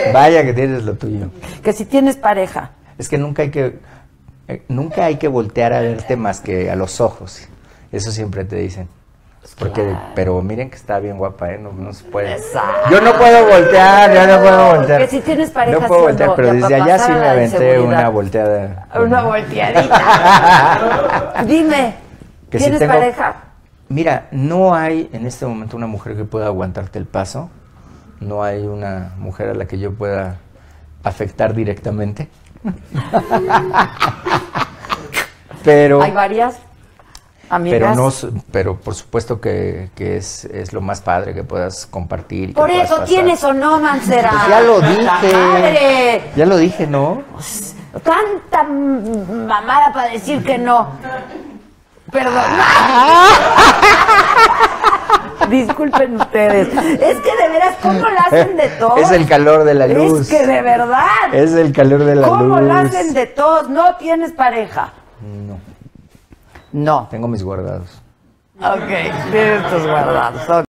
Vaya que tienes lo tuyo. Que si tienes pareja. Es que nunca hay que voltear a verte más que a los ojos. Eso siempre te dicen. Porque, claro. Pero miren que está bien guapa, no se puede. Exacto. Yo no puedo voltear, yo no puedo voltear. Que si tienes pareja. No puedo voltear, pero desde allá sí me aventé una volteada. volteada. Una volteadita. Dime, Que ¿tienes si tengo, pareja? Mira, no hay en este momento una mujer que pueda aguantarte el paso. No hay una mujer a la que yo pueda afectar directamente. Pero ¿Hay varias amigas? Pero por supuesto que es lo más padre que puedas compartir. Por eso tienes o no, Mancera. Pues ya lo dije. ¡Padre! Ya lo dije, ¿no? Tanta mamada para decir que no. Perdón. Disculpen ustedes. Es que de veras, ¿cómo la hacen de todos? Es el calor de la luz. Es que de verdad. Es el calor de la luz. ¿Cómo la hacen de todos? ¿No tienes pareja? No. No. Tengo mis guardados. Ok, tienes tus guardados.